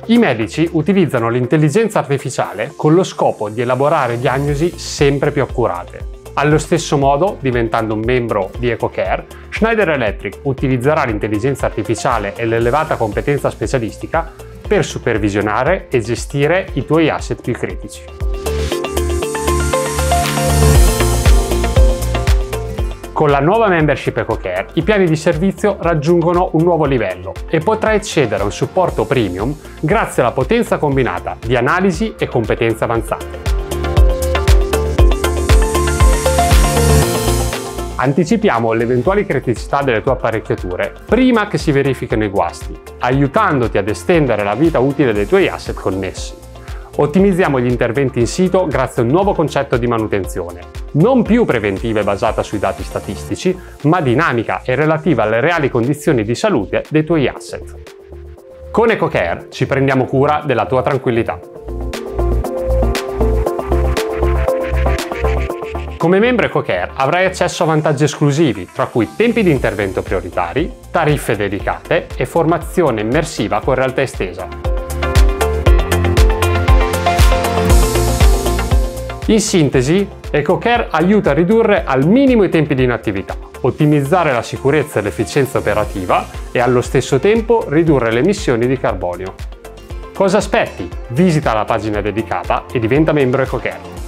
I medici utilizzano l'intelligenza artificiale con lo scopo di elaborare diagnosi sempre più accurate. Allo stesso modo, diventando un membro di EcoCare, Schneider Electric utilizzerà l'intelligenza artificiale e l'elevata competenza specialistica per supervisionare e gestire i tuoi asset più critici. Con la nuova membership EcoCare, i piani di servizio raggiungono un nuovo livello e potrai accedere a un supporto premium grazie alla potenza combinata di analisi e competenze avanzate. Anticipiamo le eventuali criticità delle tue apparecchiature prima che si verifichino i guasti, aiutandoti ad estendere la vita utile dei tuoi asset connessi. Ottimizziamo gli interventi in sito grazie a un nuovo concetto di manutenzione, non più preventiva e basata sui dati statistici, ma dinamica e relativa alle reali condizioni di salute dei tuoi asset. Con EcoCare ci prendiamo cura della tua tranquillità. Come membro EcoCare avrai accesso a vantaggi esclusivi, tra cui tempi di intervento prioritari, tariffe dedicate e formazione immersiva con realtà estesa. In sintesi, EcoCare aiuta a ridurre al minimo i tempi di inattività, ottimizzare la sicurezza e l'efficienza operativa e allo stesso tempo ridurre le emissioni di carbonio. Cosa aspetti? Visita la pagina dedicata e diventa membro EcoCare.